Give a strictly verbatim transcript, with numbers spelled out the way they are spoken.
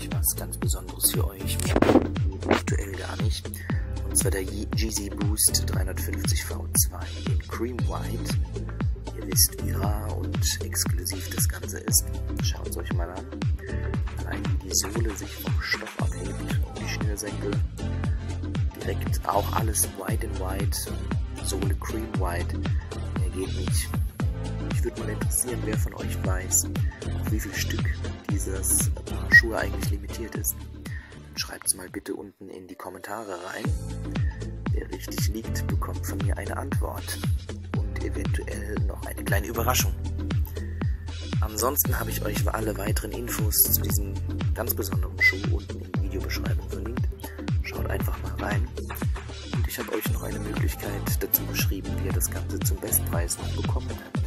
ich was ganz Besonderes für euch. Aktuell gar nicht. Und zwar der Yeezy Boost dreihundertfünfzig V zwei in Cream White. Ihr wisst, wie rar und exklusiv das Ganze ist. Schaut es euch mal an. Allein wie die Sohle sich vom Stoff abhebt und die Schnürsenkel. Direkt auch alles White in White. Sohle Cream White. Mehr geht nicht. Mich würde mal interessieren, wer von euch weiß, auf wie viel Stück dieses Paar Schuhe eigentlich limitiert ist. Schreibt es mal bitte unten in die Kommentare rein. Wer richtig liegt, bekommt von mir eine Antwort und eventuell noch eine kleine Überraschung. Ansonsten habe ich euch alle weiteren Infos zu diesem ganz besonderen Schuh unten in der Videobeschreibung verlinkt. Schaut einfach mal rein. Und ich habe euch noch eine Möglichkeit dazu beschrieben, wie ihr das Ganze zum Bestpreis noch bekommen könnt.